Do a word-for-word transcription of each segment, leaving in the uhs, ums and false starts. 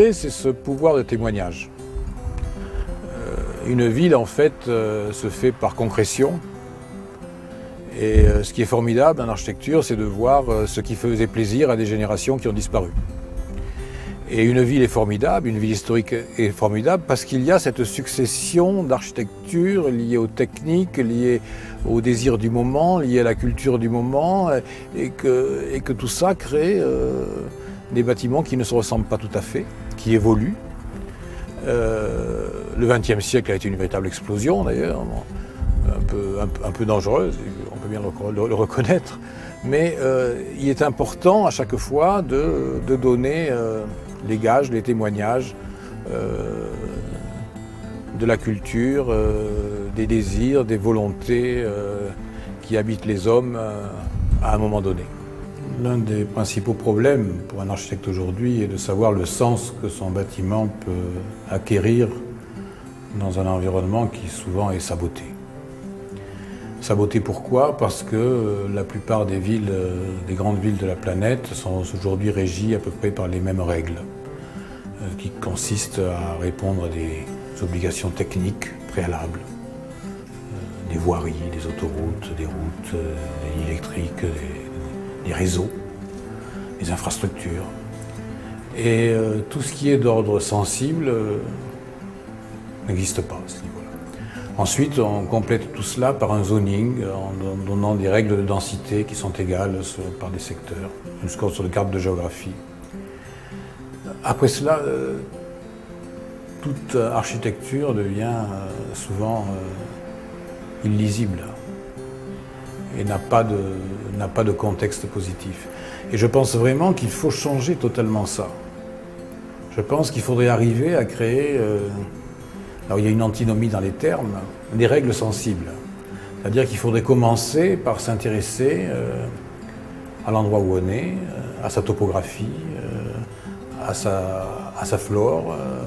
clé, c'est ce pouvoir de témoignage. Euh, une ville, en fait, euh, se fait par concrétion. Et euh, ce qui est formidable en architecture, c'est de voir euh, ce qui faisait plaisir à des générations qui ont disparu. Et une ville est formidable, une ville historique est formidable parce qu'il y a cette succession d'architecture liée aux techniques, liée au désir du moment, liée à la culture du moment, et que, et que tout ça crée euh, des bâtiments qui ne se ressemblent pas tout à fait, qui évoluent. Euh, le vingtième siècle a été une véritable explosion d'ailleurs, un peu, un, un peu dangereuse, on peut bien le, le reconnaître, mais euh, il est important à chaque fois de, de donner euh, les gages, les témoignages euh, de la culture, euh, des désirs, des volontés euh, qui habitent les hommes euh, à un moment donné. L'un des principaux problèmes pour un architecte aujourd'hui est de savoir le sens que son bâtiment peut acquérir dans un environnement qui souvent est saboté. Saboté pourquoi? Parce que la plupart des villes, des grandes villes de la planète sont aujourd'hui régies à peu près par les mêmes règles, qui consistent à répondre à des obligations techniques préalables, des voiries, des autoroutes, des routes, des lignes électriques, des, des réseaux, des infrastructures. Et tout ce qui est d'ordre sensible n'existe pas à ce niveau-là. Ensuite, on complète tout cela par un zoning, en donnant des règles de densité qui sont égales sur, par des secteurs, jusqu'au sur des cartes de géographie. Après cela, euh, toute architecture devient euh, souvent euh, illisible et n'a pas de, n'a pas de contexte positif. Et je pense vraiment qu'il faut changer totalement ça. Je pense qu'il faudrait arriver à créer... Euh, Alors il y a une antinomie dans les termes, des règles sensibles. C'est-à-dire qu'il faudrait commencer par s'intéresser euh, à l'endroit où on est, euh, à sa topographie, euh, à, sa, à sa flore, euh,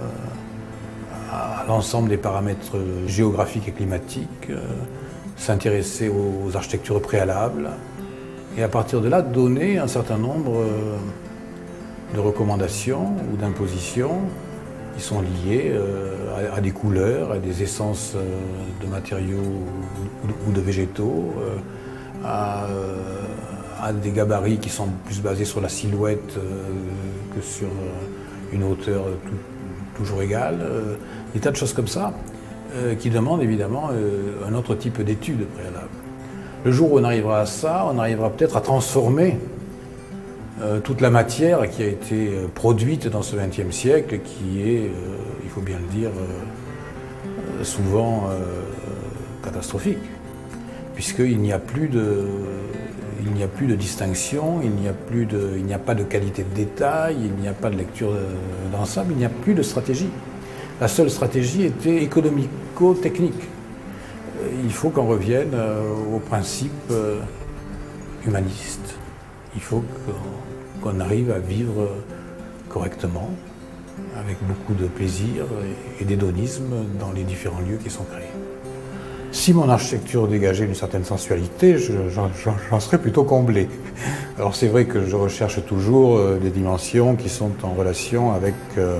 à l'ensemble des paramètres géographiques et climatiques, euh, s'intéresser aux architectures préalables, et à partir de là donner un certain nombre euh, de recommandations ou d'impositions qui sont liés euh, à, à des couleurs, à des essences euh, de matériaux ou, ou de végétaux, euh, à, euh, à des gabarits qui sont plus basés sur la silhouette euh, que sur une hauteur tout, toujours égale, euh, des tas de choses comme ça euh, qui demandent évidemment euh, un autre type d'études préalables. Le jour où on arrivera à ça, on arrivera peut-être à transformer Euh, toute la matière qui a été euh, produite dans ce vingtième siècle, qui est, euh, il faut bien le dire, euh, souvent euh, catastrophique, puisqu'il n'y a plus de, il n'y a plus de distinction, il n'y a plus de, il n'y a pas de qualité de détail, il n'y a pas de lecture d'ensemble, il n'y a plus de stratégie. La seule stratégie était économico-technique. Il faut qu'on revienne euh, aux principes euh, humanistes. Il faut qu'on arrive à vivre correctement, avec beaucoup de plaisir et d'hédonisme dans les différents lieux qui sont créés. Si mon architecture dégageait une certaine sensualité, j'en serais plutôt comblé. Alors c'est vrai que je recherche toujours des dimensions qui sont en relation avec euh,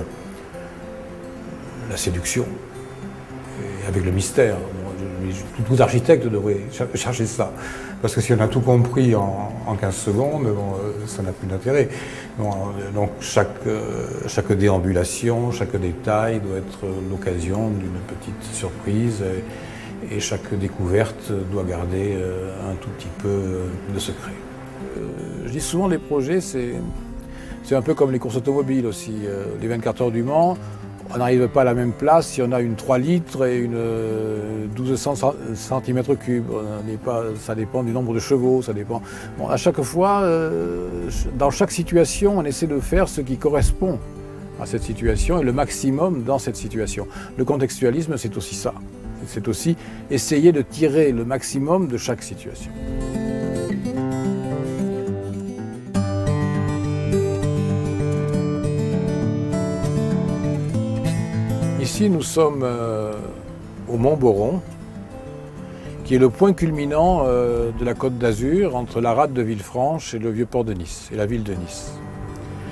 la séduction et avec le mystère. Tous les architectes devraient chercher ça. Parce que si on a tout compris en, en quinze secondes, bon, ça n'a plus d'intérêt. Bon, donc chaque, euh, chaque déambulation, chaque détail doit être l'occasion d'une petite surprise et, et chaque découverte doit garder euh, un tout petit peu de secret. Euh, je dis souvent les projets, c'est un peu comme les courses automobiles aussi. Euh, les vingt-quatre heures du Mans, on n'arrive pas à la même place si on a une trois litres et une douze cents centimètres cubes. Ça dépend du nombre de chevaux, ça dépend. Bon, à chaque fois, euh, dans chaque situation, on essaie de faire ce qui correspond à cette situation et le maximum dans cette situation. Le contextualisme, c'est aussi ça. C'est aussi essayer de tirer le maximum de chaque situation. Ici, nous sommes euh, au Mont Boron, qui est le point culminant euh, de la Côte d'Azur, entre la rade de Villefranche et le vieux port de Nice, et la ville de Nice.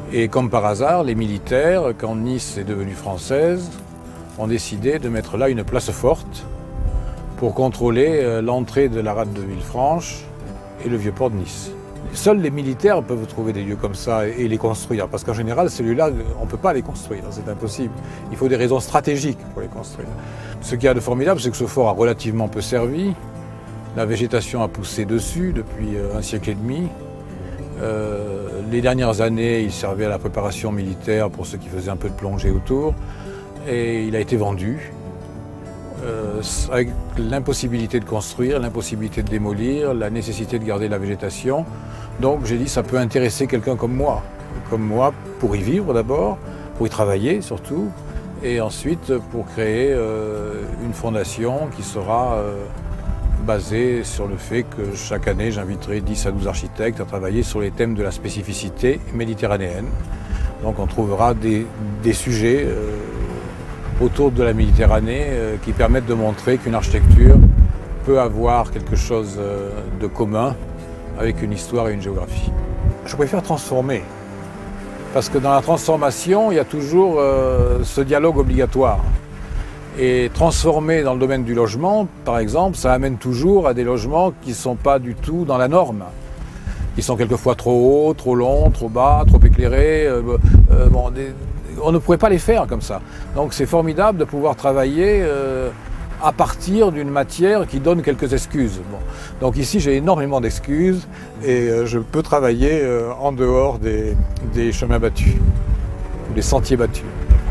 Et comme par hasard, les militaires, quand Nice est devenue française, ont décidé de mettre là une place forte pour contrôler l'entrée de la rade de Villefranche et le vieux port de Nice. Seuls les militaires peuvent trouver des lieux comme ça et les construire, parce qu'en général, celui-là, on ne peut pas les construire, c'est impossible. Il faut des raisons stratégiques pour les construire. Ce qu'il y a de formidable, c'est que ce fort a relativement peu servi. La végétation a poussé dessus depuis un siècle et demi. Euh, les dernières années, il servait à la préparation militaire pour ceux qui faisaient un peu de plongée autour, et il a été vendu. Euh, avec l'impossibilité de construire, l'impossibilité de démolir, la nécessité de garder la végétation. Donc j'ai dit ça peut intéresser quelqu'un comme moi, comme moi pour y vivre d'abord, pour y travailler surtout, et ensuite pour créer euh, une fondation qui sera euh, basée sur le fait que chaque année j'inviterai dix à douze architectes à travailler sur les thèmes de la spécificité méditerranéenne. Donc on trouvera des, des sujets euh, autour de la Méditerranée euh, qui permettent de montrer qu'une architecture peut avoir quelque chose euh, de commun avec une histoire et une géographie. Je préfère transformer, parce que dans la transformation, il y a toujours euh, ce dialogue obligatoire. Et transformer dans le domaine du logement, par exemple, ça amène toujours à des logements qui ne sont pas du tout dans la norme. Ils sont quelquefois trop hauts, trop longs, trop bas, trop éclairés. Euh, euh, bon, des, on ne pourrait pas les faire comme ça. Donc c'est formidable de pouvoir travailler euh, à partir d'une matière qui donne quelques excuses. Bon. Donc ici j'ai énormément d'excuses et euh, je peux travailler euh, en dehors des, des chemins battus, des sentiers battus.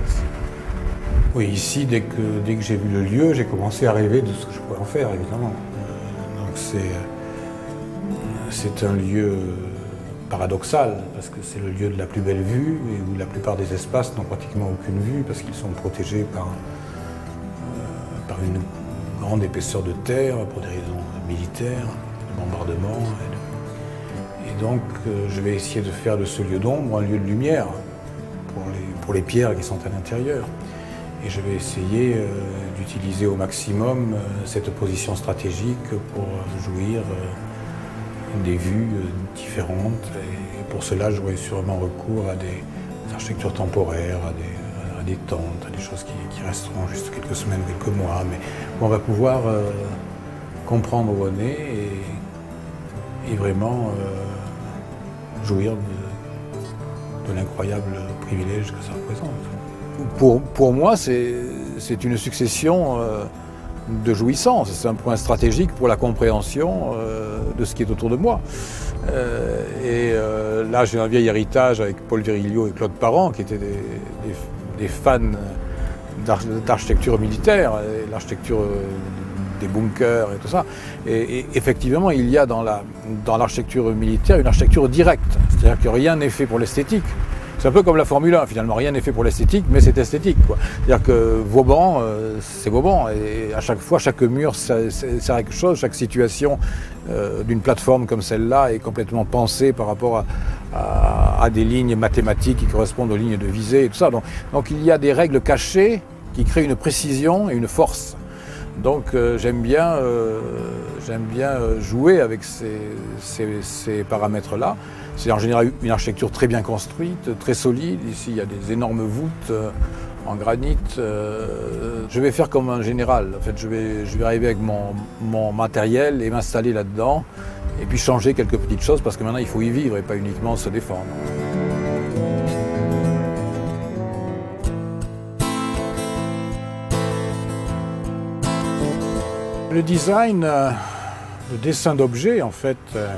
Oui, ici dès que, dès que j'ai vu le lieu, j'ai commencé à rêver de ce que je pourrais en faire évidemment. Euh, donc c'est, c'est un lieu paradoxal, parce que c'est le lieu de la plus belle vue, et où la plupart des espaces n'ont pratiquement aucune vue, parce qu'ils sont protégés par, euh, par une grande épaisseur de terre, pour des raisons militaires, de bombardement. Et, de... et donc, euh, je vais essayer de faire de ce lieu d'ombre un lieu de lumière, pour les, pour les pierres qui sont à l'intérieur. Et je vais essayer euh, d'utiliser au maximum euh, cette position stratégique pour jouir euh, des vues différentes, et pour cela j'aurai sûrement recours à des architectures temporaires, à des, à des tentes, à des choses qui, qui resteront juste quelques semaines, quelques mois, mais on va pouvoir euh, comprendre où on est et, et vraiment euh, jouir de, de l'incroyable privilège que ça représente. Pour, pour moi, c'est une succession euh, de jouissance. C'est un point stratégique pour la compréhension euh, de ce qui est autour de moi. Euh, et euh, là, j'ai un vieil héritage avec Paul Virilio et Claude Parent, qui étaient des, des, des fans d'architecture militaire, l'architecture des bunkers et tout ça. Et, et effectivement, il y a dans la, dans l'architecture militaire une architecture directe, c'est-à-dire que rien n'est fait pour l'esthétique. C'est un peu comme la Formule un, finalement, rien n'est fait pour l'esthétique, mais c'est esthétique, quoi. C'est-à-dire que Vauban, euh, c'est Vauban, et à chaque fois, chaque mur sert à quelque chose, chaque situation euh, d'une plateforme comme celle-là est complètement pensée par rapport à, à, à des lignes mathématiques qui correspondent aux lignes de visée et tout ça. Donc, donc il y a des règles cachées qui créent une précision et une force. Donc euh, j'aime bien, euh, j'aime bien jouer avec ces, ces, ces paramètres-là. C'est en général une architecture très bien construite, très solide. Ici, il y a des énormes voûtes euh, en granit. Euh, je vais faire comme un général. En fait, je vais, je vais arriver avec mon, mon matériel et m'installer là-dedans. Et puis changer quelques petites choses parce que maintenant, il faut y vivre et pas uniquement se défendre. Le design, euh, le dessin d'objets, en fait, euh,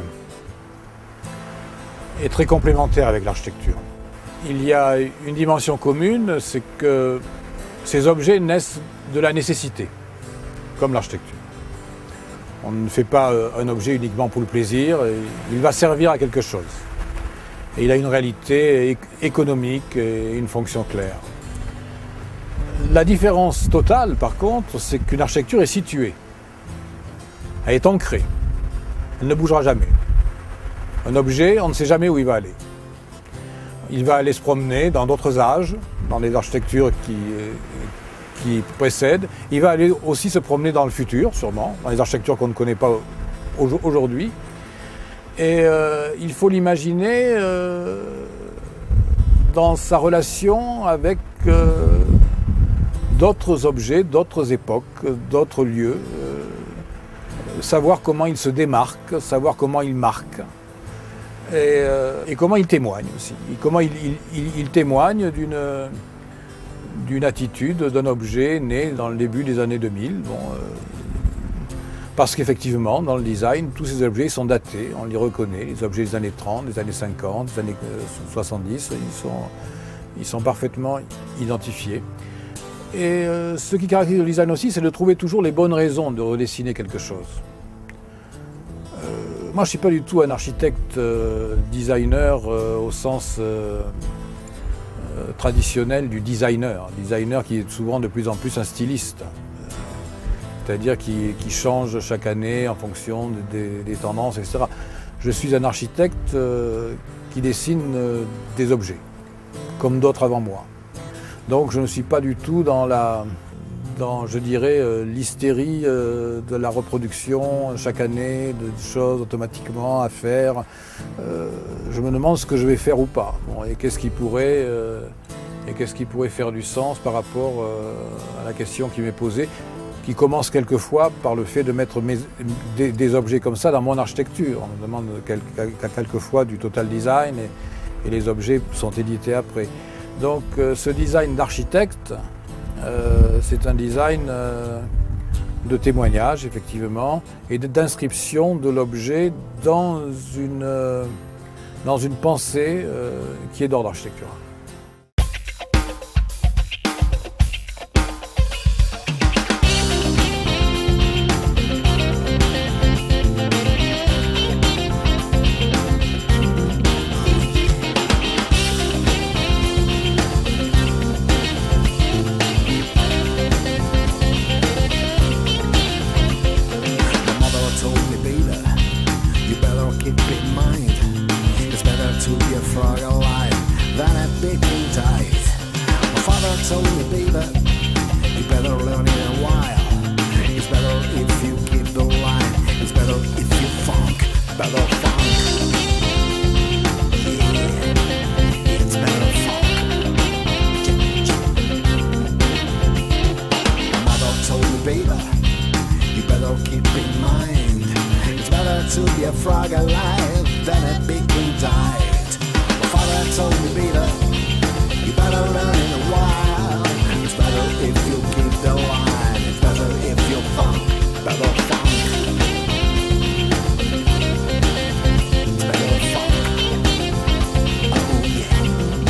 est très complémentaire avec l'architecture. Il y a une dimension commune, c'est que ces objets naissent de la nécessité, comme l'architecture. On ne fait pas un objet uniquement pour le plaisir, il va servir à quelque chose. Et il a une réalité économique et une fonction claire. La différence totale, par contre, c'est qu'une architecture est située. Elle est ancrée. Elle ne bougera jamais. Un objet, on ne sait jamais où il va aller. Il va aller se promener dans d'autres âges, dans des architectures qui, qui précèdent. Il va aller aussi se promener dans le futur, sûrement, dans les architectures qu'on ne connaît pas aujourd'hui. Et euh, il faut l'imaginer euh, dans sa relation avec euh, d'autres objets, d'autres époques, d'autres lieux, euh, savoir comment il se démarque, savoir comment il marque, et, euh, et comment il témoigne aussi, et comment il, il, il, il témoigne d'une d'une attitude, d'un objet né dans le début des années deux mille. Bon, euh, parce qu'effectivement, dans le design, tous ces objets sont datés, on les reconnaît, les objets des années trente, des années cinquante, des années soixante-dix, ils sont, ils sont parfaitement identifiés. Et euh, ce qui caractérise le design aussi, c'est de trouver toujours les bonnes raisons de redessiner quelque chose. Euh, moi, je ne suis pas du tout un architecte euh, designer euh, au sens euh, euh, traditionnel du designer. Designer qui est souvent de plus en plus un styliste. C'est-à-dire qui, qui change chaque année en fonction des, des tendances, et cetera. Je suis un architecte euh, qui dessine euh, des objets, comme d'autres avant moi. Donc je ne suis pas du tout dans la, dans, je dirais, euh, l'hystérie euh, de la reproduction chaque année, de choses automatiquement à faire. Euh, je me demande ce que je vais faire ou pas. Bon, et qu'est-ce qui pourrait, euh, et qu'est-ce qui pourrait faire du sens par rapport euh, à la question qui m'est posée, qui commence quelquefois par le fait de mettre mes, des, des objets comme ça dans mon architecture. On me demande quel, quelquefois du total design et, et les objets sont édités après. Donc euh, ce design d'architecte, euh, c'est un design euh, de témoignage effectivement et d'inscription de l'objet dans une, euh, dans une pensée euh, qui est d'ordre architectural. To be a frog alive than a bacon diet. My father told me, baby, you better learn in a while. It's better if you keep the line. It's better if you funk, better funk. It's better funk. Oh yeah.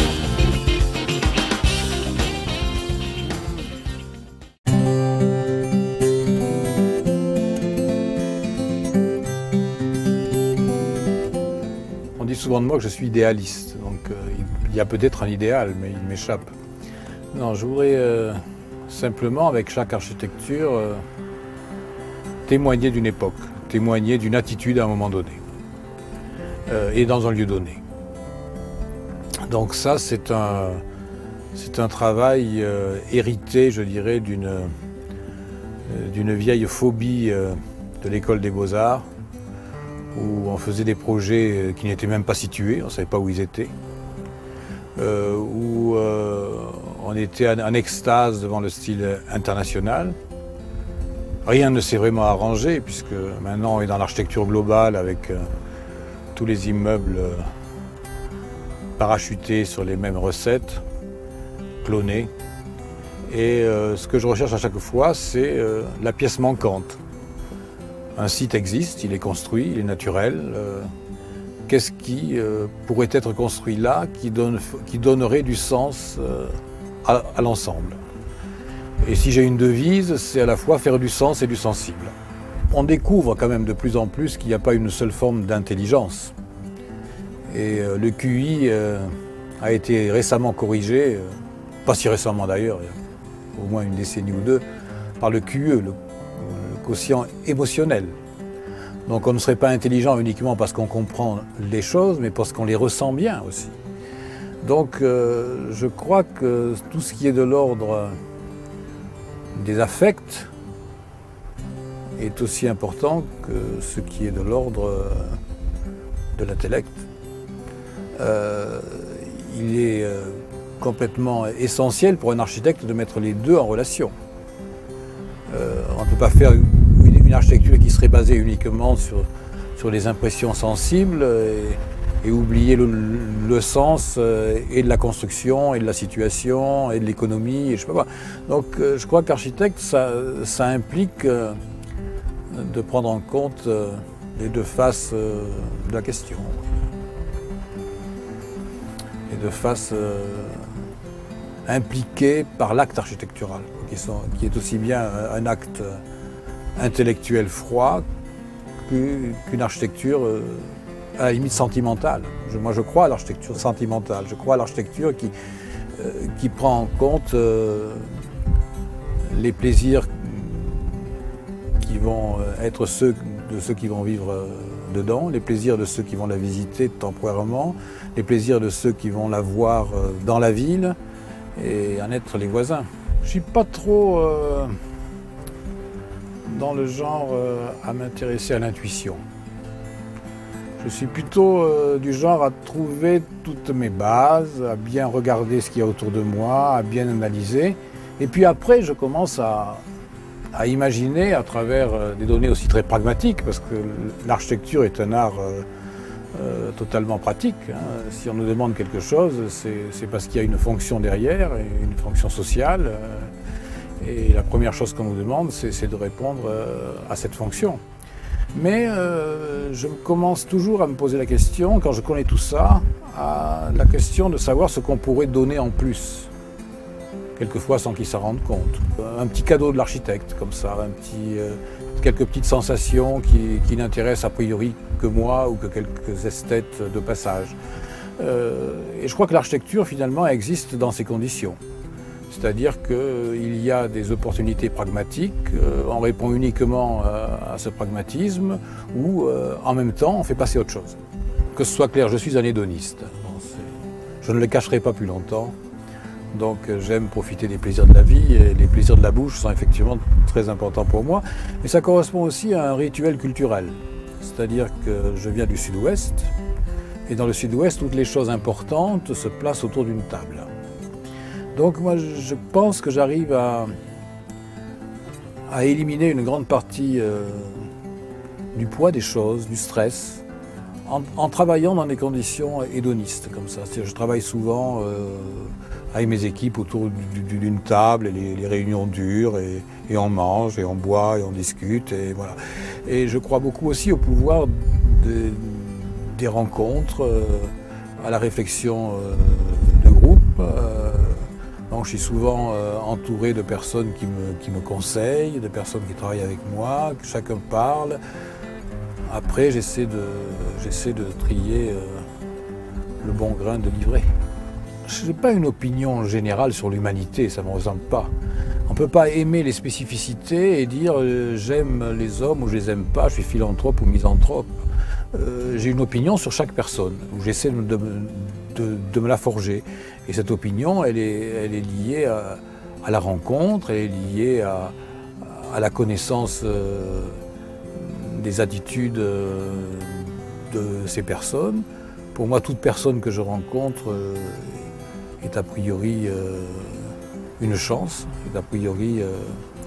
On dit souvent de moi que je suis idéaliste, donc euh, il y a peut-être un idéal, mais il m'échappe. Non, je voudrais euh, simplement, avec chaque architecture, euh, témoigner d'une époque, témoigner d'une attitude à un moment donné, euh, et dans un lieu donné. Donc ça, c'est un, c'est un travail euh, hérité, je dirais, d'une euh, d'une vieille phobie euh, de l'école des Beaux-Arts, où on faisait des projets qui n'étaient même pas situés, on ne savait pas où ils étaient, euh, où euh, on était en extase devant le style international. Rien ne s'est vraiment arrangé, puisque maintenant on est dans l'architecture globale avec euh, tous les immeubles euh, parachutés sur les mêmes recettes, clonés. Et euh, ce que je recherche à chaque fois, c'est euh, la pièce manquante. Un site existe, il est construit, il est naturel. Euh, Qu'est-ce qui euh, pourrait être construit là qui, donne, qui donnerait du sens euh, à, à l'ensemble? Et si j'ai une devise, c'est à la fois faire du sens et du sensible. On découvre quand même de plus en plus qu'il n'y a pas une seule forme d'intelligence. Et euh, le Q I euh, a été récemment corrigé, euh, pas si récemment d'ailleurs, il y a au moins une décennie ou deux, par le Q E, le quotient émotionnel. Donc on ne serait pas intelligent uniquement parce qu'on comprend les choses, mais parce qu'on les ressent bien aussi. Donc euh, je crois que tout ce qui est de l'ordre des affects est aussi important que ce qui est de l'ordre de l'intellect. Euh, il est euh, complètement essentiel pour un architecte de mettre les deux en relation. Euh, on ne peut pas faire une, une architecture qui serait basée uniquement sur, sur les impressions sensibles et, et oublier le, le sens euh, et de la construction, et de la situation, et de l'économie, et je sais pas quoi. Donc euh, je crois qu'architecte, ça, ça implique euh, de prendre en compte euh, les deux faces euh, de la question. Les deux faces euh, impliquées par l'acte architectural, qui, sont, qui est aussi bien un acte intellectuel froid qu'une architecture euh, à la limite sentimentale. Je, moi je crois à l'architecture sentimentale, je crois à l'architecture qui, euh, qui prend en compte euh, les plaisirs qui vont être ceux de ceux qui vont vivre euh, dedans, les plaisirs de ceux qui vont la visiter temporairement, les plaisirs de ceux qui vont la voir euh, dans la ville et en être les voisins. Je ne suis pas trop euh, dans le genre euh, à m'intéresser à l'intuition. Je suis plutôt euh, du genre à trouver toutes mes bases, à bien regarder ce qu'il y a autour de moi, à bien analyser. Et puis après, je commence à, à imaginer à travers euh, des données aussi très pragmatiques, parce que l'architecture est un art euh, euh, totalement pratique. Hein. Si on nous demande quelque chose, c'est parce qu'il y a une fonction derrière, une fonction sociale. Euh, et la première chose qu'on nous demande, c'est de répondre euh, à cette fonction. Mais euh, je commence toujours à me poser la question, quand je connais tout ça, à la question de savoir ce qu'on pourrait donner en plus, quelquefois sans qu'ils s'en rendent compte. Un petit cadeau de l'architecte, comme ça, un petit, euh, quelques petites sensations qui, qui n'intéressent a priori que moi ou que quelques esthètes de passage. Euh, et je crois que l'architecture, finalement, existe dans ces conditions. C'est-à-dire qu'il y a des opportunités pragmatiques, euh, on répond uniquement à, à ce pragmatisme, ou euh, en même temps on fait passer autre chose. Que ce soit clair, je suis un hédoniste. Bon, je ne le cacherai pas plus longtemps. Donc euh, j'aime profiter des plaisirs de la vie, et les plaisirs de la bouche sont effectivement très importants pour moi. Mais ça correspond aussi à un rituel culturel. C'est-à-dire que je viens du sud-ouest, et dans le sud-ouest, toutes les choses importantes se placent autour d'une table. Donc moi je pense que j'arrive à, à éliminer une grande partie euh, du poids des choses, du stress, en, en travaillant dans des conditions hédonistes comme ça. Je travaille souvent euh, avec mes équipes autour d'une table, et les, les réunions durent, et, et on mange, et on boit, et on discute, et voilà. Et je crois beaucoup aussi au pouvoir de, des rencontres, euh, à la réflexion euh, de groupe. Euh, Donc je suis souvent euh, entouré de personnes qui me, qui me conseillent, de personnes qui travaillent avec moi, que chacun parle. Après, j'essaie de, j'essaie de trier euh, le bon grain de livret. Je n'ai pas une opinion générale sur l'humanité, ça ne me ressemble pas. On ne peut pas aimer les spécificités et dire euh, j'aime les hommes ou je les aime pas, je suis philanthrope ou misanthrope. Euh, j'ai une opinion sur chaque personne, où j'essaie de, de, de, de me la forger. Et cette opinion, elle est, elle est liée à, à la rencontre, elle est liée à, à la connaissance euh, des attitudes euh, de ces personnes. Pour moi, toute personne que je rencontre euh, est a priori euh, une chance, est a priori euh,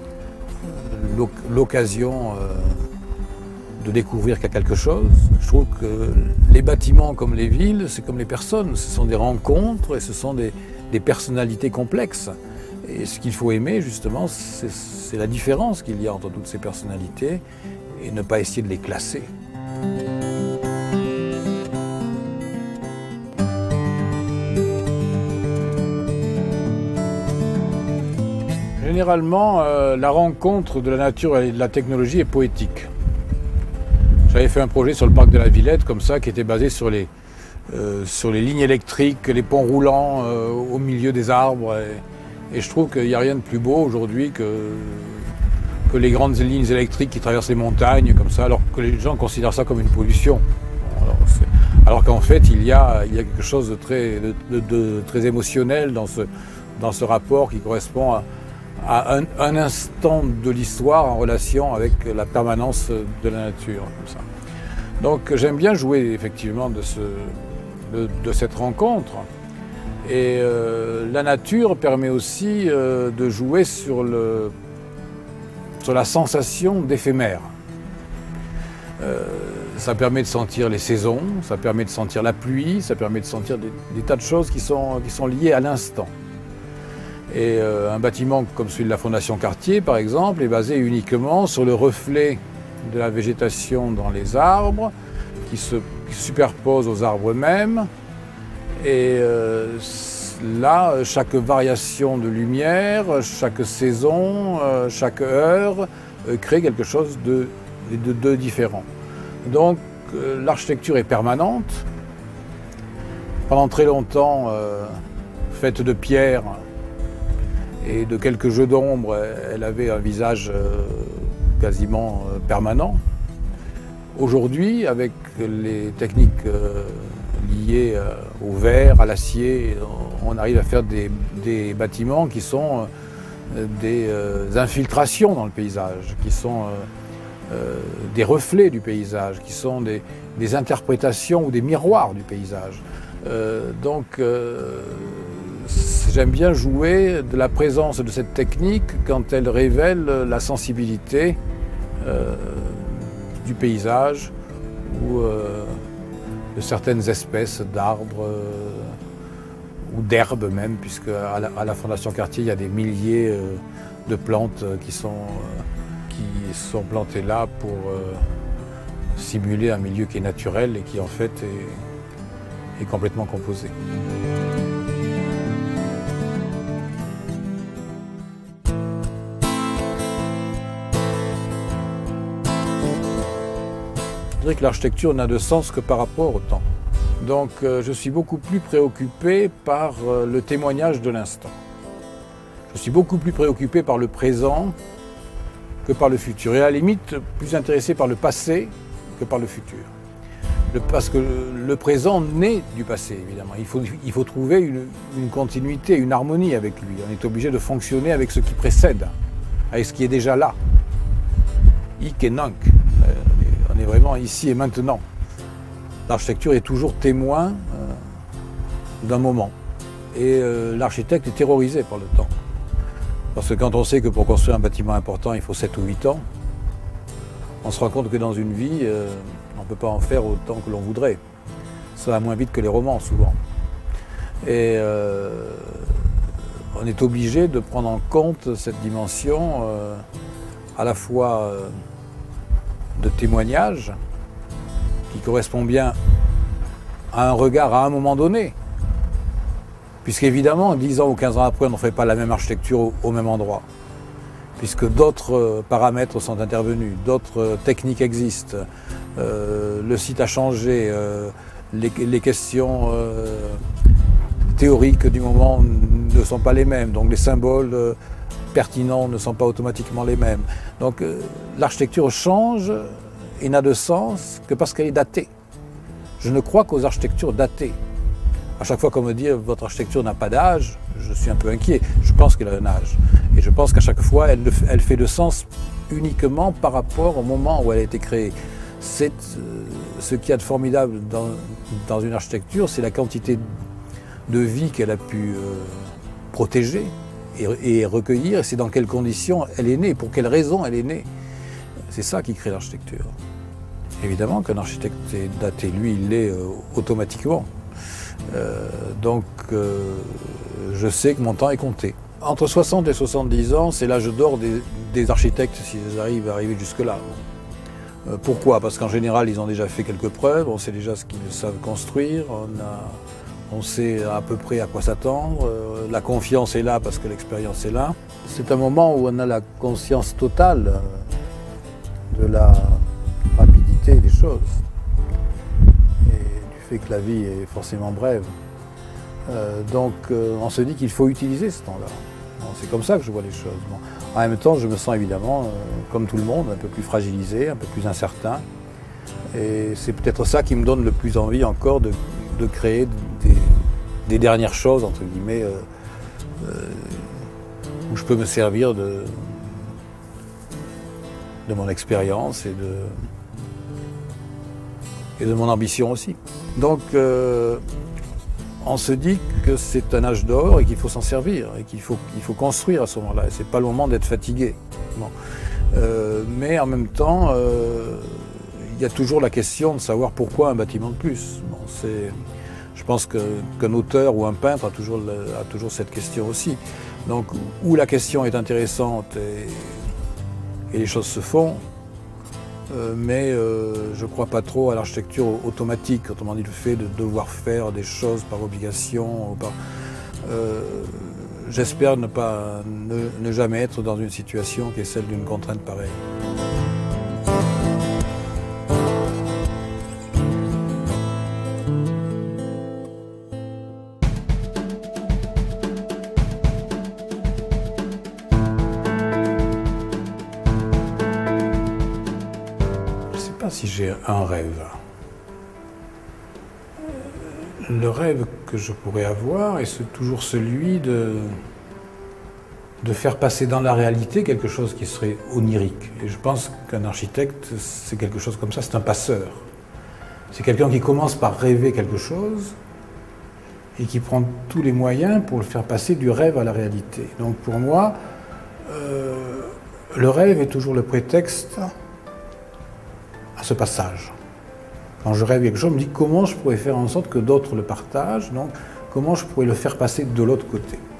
l'occasion euh, de découvrir qu'il y a quelque chose. Je trouve que les bâtiments comme les villes, c'est comme les personnes, ce sont des rencontres et ce sont des, des personnalités complexes. Et ce qu'il faut aimer, justement, c'est la différence qu'il y a entre toutes ces personnalités et ne pas essayer de les classer. Généralement, euh, la rencontre de la nature et de la technologie est poétique. J'avais fait un projet sur le parc de la Villette, comme ça, qui était basé sur les, euh, sur les lignes électriques, les ponts roulants euh, au milieu des arbres. Et, et je trouve qu'il n'y a rien de plus beau aujourd'hui que, que les grandes lignes électriques qui traversent les montagnes, comme ça, alors que les gens considèrent ça comme une pollution. Bon, alors alors qu'en fait, il y, a, il y a quelque chose de très, de, de, de très émotionnel dans ce, dans ce rapport qui correspond à, à un, un instant de l'histoire en relation avec la permanence de la nature. Comme ça. Donc j'aime bien jouer effectivement de, ce, de, de cette rencontre. Et euh, la nature permet aussi euh, de jouer sur, le, sur la sensation d'éphémère. Euh, ça permet de sentir les saisons, ça permet de sentir la pluie, ça permet de sentir des, des tas de choses qui sont, qui sont liées à l'instant. Et euh, un bâtiment comme celui de la Fondation Cartier, par exemple, est basé uniquement sur le reflet de la végétation dans les arbres, qui se, qui se superpose aux arbres eux-mêmes. Et euh, là, chaque variation de lumière, chaque saison, euh, chaque heure euh, crée quelque chose de, de, de différent. Donc euh, l'architecture est permanente. Pendant très longtemps, euh, faite de pierre et de quelques jeux d'ombre, elle avait un visage euh, quasiment euh, permanent. Aujourd'hui, avec les techniques euh, liées euh, au verre, à l'acier, on arrive à faire des, des bâtiments qui sont euh, des euh, infiltrations dans le paysage, qui sont euh, euh, des reflets du paysage, qui sont des, des interprétations ou des miroirs du paysage. Euh, donc, euh, j'aime bien jouer de la présence de cette technique quand elle révèle la sensibilité euh, du paysage ou euh, de certaines espèces d'arbres euh, ou d'herbes même, puisque à la, à la Fondation Cartier, il y a des milliers euh, de plantes qui sont, euh, qui sont plantées là pour euh, simuler un milieu qui est naturel et qui en fait est, est complètement composé. Je dirais que l'architecture n'a de sens que par rapport au temps. Donc euh, je suis beaucoup plus préoccupé par euh, le témoignage de l'instant. Je suis beaucoup plus préoccupé par le présent que par le futur. Et à la limite, plus intéressé par le passé que par le futur. Le, parce que le, le présent naît du passé, évidemment. Il faut, il faut trouver une, une continuité, une harmonie avec lui. On est obligé de fonctionner avec ce qui précède, avec ce qui est déjà là. Hic et nunc. On est vraiment ici et maintenant. L'architecture est toujours témoin euh, d'un moment. Et euh, l'architecte est terrorisé par le temps. Parce que quand on sait que pour construire un bâtiment important, il faut sept ou huit ans, on se rend compte que dans une vie, euh, on ne peut pas en faire autant que l'on voudrait. Ça va moins vite que les romans, souvent. Et euh, on est obligé de prendre en compte cette dimension euh, à la fois euh, de témoignage, qui correspond bien à un regard à un moment donné. Puisqu'évidemment, dix ans ou quinze ans après, on ne fait pas la même architecture au, au même endroit. Puisque d'autres euh, paramètres sont intervenus, d'autres euh, techniques existent. Euh, le site a changé, euh, les, les questions euh, théoriques du moment ne sont pas les mêmes. Donc les symboles euh, pertinents ne sont pas automatiquement les mêmes. Donc euh, l'architecture change et n'a de sens que parce qu'elle est datée. Je ne crois qu'aux architectures datées. À chaque fois qu'on me dit « votre architecture n'a pas d'âge », je suis un peu inquiet. Je pense qu'elle a un âge. Et je pense qu'à chaque fois, elle, elle fait de sens uniquement par rapport au moment où elle a été créée. C'est euh, ce qu'il y a de formidable dans, dans une architecture, c'est la quantité de vie qu'elle a pu euh, protéger et, et recueillir, et c'est dans quelles conditions elle est née, pour quelles raisons elle est née. C'est ça qui crée l'architecture. Évidemment qu'un architecte est daté, lui, il l'est euh, automatiquement. Euh, donc, euh, je sais que mon temps est compté. Entre soixante et soixante-dix ans, c'est l'âge d'or des, des architectes s'ils arrivent à arriver jusque-là. Euh, pourquoi? Parce qu'en général, ils ont déjà fait quelques preuves, on sait déjà ce qu'ils savent construire, on, a, on sait à peu près à quoi s'attendre, euh, la confiance est là parce que l'expérience est là. C'est un moment où on a la conscience totale de la rapidité des choses et du fait que la vie est forcément brève. Euh, donc euh, on se dit qu'il faut utiliser ce temps-là. C'est comme ça que je vois les choses. Bon. En même temps, je me sens évidemment, euh, comme tout le monde, un peu plus fragilisé, un peu plus incertain. Et c'est peut-être ça qui me donne le plus envie encore de, de créer des, des dernières choses, entre guillemets, euh, euh, où je peux me servir de, de mon expérience et de, et de mon ambition aussi. Donc, euh, on se dit que c'est un âge d'or et qu'il faut s'en servir, et qu'il faut, il faut construire à ce moment-là. Ce n'est pas le moment d'être fatigué. Bon. Euh, mais en même temps, euh, il y a toujours la question de savoir pourquoi un bâtiment de plus. Bon, c'est, je pense que, qu'un auteur ou un peintre a toujours, le, a toujours cette question aussi. Donc, où la question est intéressante et, et les choses se font, euh, mais euh, je ne crois pas trop à l'architecture automatique, autrement dit le fait de devoir faire des choses par obligation. Par, euh, j'espère ne, pas, ne, ne jamais être dans une situation qui est celle d'une contrainte pareille. Je ne sais pas si j'ai un rêve. Le rêve que je pourrais avoir est toujours celui de, de faire passer dans la réalité quelque chose qui serait onirique. Et je pense qu'un architecte, c'est quelque chose comme ça, c'est un passeur. C'est quelqu'un qui commence par rêver quelque chose et qui prend tous les moyens pour le faire passer du rêve à la réalité. Donc pour moi, euh, le rêve est toujours le prétexte à ce passage. Quand je rêve quelque chose, je me dis comment je pourrais faire en sorte que d'autres le partagent, donc comment je pourrais le faire passer de l'autre côté.